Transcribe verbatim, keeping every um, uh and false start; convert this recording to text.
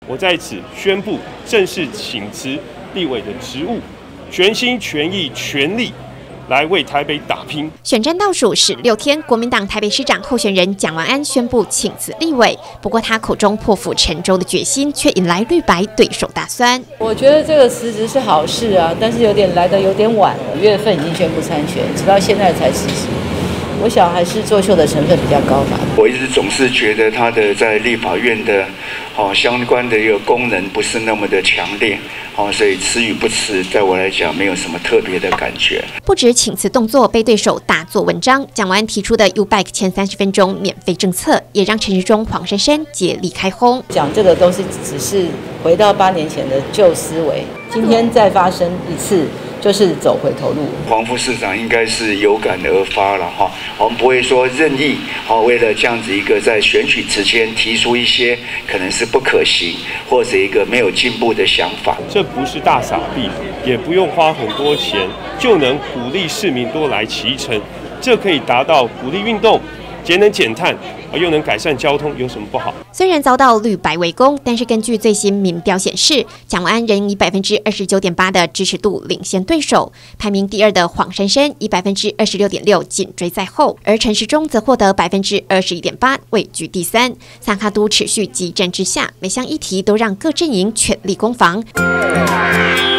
我在此宣布正式请辞立委的职务，全心全意全力来为台北打拼。 选战倒数十六天，国民党台北市长候选人蒋万安宣布请辞立委。不过他口中破釜沉舟的决心，却引来绿白对手大酸。 我觉得这个辞职是好事啊，但是有点来得有点晚了。五月份已经宣布参选，直到现在才辞职。我想还是作秀的成分比较高吧。 我一直总是觉得他的在立法院的哦相关的一个功能不是那么的强烈，哦，所以辞与不辞，在我来讲没有什么特别的感觉。 不止请辞动作被对手大做文章，蒋万安提出的 U Bike 前三十分钟免费政策，也让陈时中、黄珊珊竭力开轰。 讲这个都是只是回到八年前的旧思维，今天再发生一次。就是走回头路。 黄副市长应该是有感而发了哈，我们不会说任意好为了这样子一个在选举之前提出一些可能是不可行或者一个没有进步的想法。 这不是大撒币，也不用花很多钱就能鼓励市民多来骑乘，这可以达到鼓励运动、节能减碳，又能改善交通，有什么不好？ 虽然遭到绿白围攻，但是根据最新民调显示，蒋万安仍以百分之二十九点八的支持度领先对手，排名第二的黄珊珊以百分之二十六点六紧追在后，而陈时中则获得百分之二十一点八，位居第三。三卡都持续激战之下，每项议题都让各阵营全力攻防。